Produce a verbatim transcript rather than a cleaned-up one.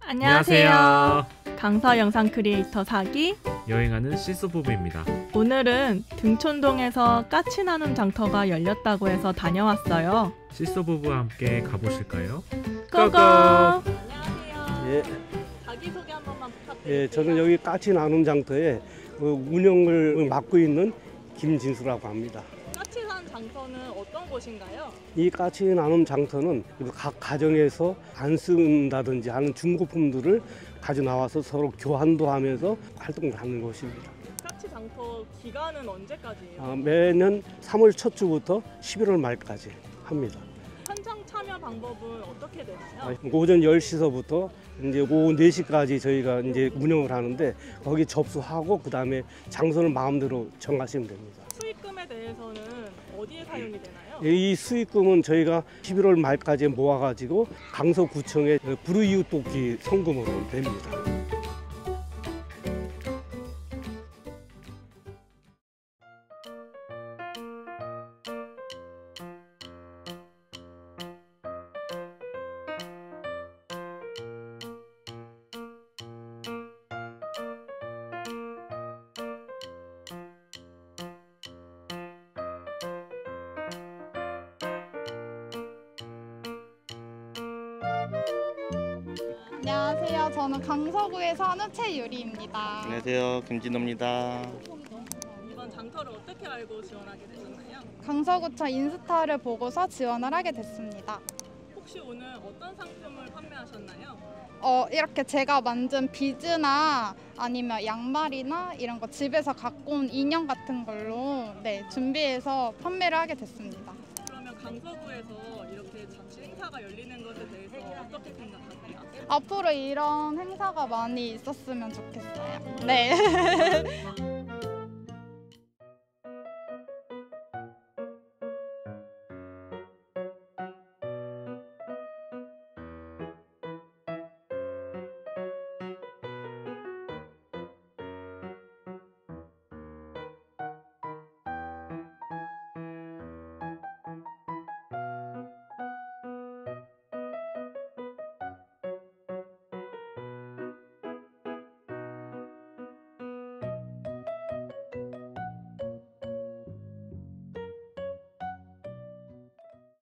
안녕하세요. 강서 영상 크리에이터 사기 여행하는 실소 부부입니다. 오늘은 등촌동에서 까치나눔 장터가 열렸다고 해서 다녀왔어요. 실소 부부와 함께 가보실까요? 고고! 안녕하세요. 예. 자기소개 한 번만 부탁드릴게요. 예, 저는 여기 까치나눔 장터에 운영을 맡고 있는 김진수라고 합니다. 까치산 장터는 어떤 곳인가요? 이 까치나눔 장터는 각 가정에서 안 쓴다든지 하는 중고품들을 가져 나와서 서로 교환도 하면서 활동을 하는 곳입니다. 까치 장터 기간은 언제까지예요? 아, 매년 삼월 첫 주부터 십일월 말까지 합니다. 현장 참여 방법은 어떻게 되나요? 아, 오전 열 시서부터 이제 오후 네 시까지 저희가 이제 운영을 하는데 거기 접수하고 그 다음에 장소를 마음대로 정하시면 됩니다. 수익금에 대해서는 어디에 사용이 되나요? 이 수익금은 저희가 십일월 말까지 모아가지고 강서구청에 불우이웃돕기 성금으로 됩니다. 안녕하세요. 저는 강서구에 사는 최유리입니다. 안녕하세요. 김진호입니다. 이번 장터를 어떻게 알고 지원하게 되셨나요? 강서구청 인스타를 보고서 지원을 하게 됐습니다. 혹시 오늘 어떤 상품을 판매하셨나요? 어, 이렇게 제가 만든 비즈나 아니면 양말이나 이런 거 집에서 갖고 온 인형 같은 걸로 네, 준비해서 판매를 하게 됐습니다. 그러면 강서구에서 이렇게 잠시 행사가 열리는 것에 대해서 어떻게 생각하세요? 앞으로 이런 행사가 많이 있었으면 좋겠어요. 네.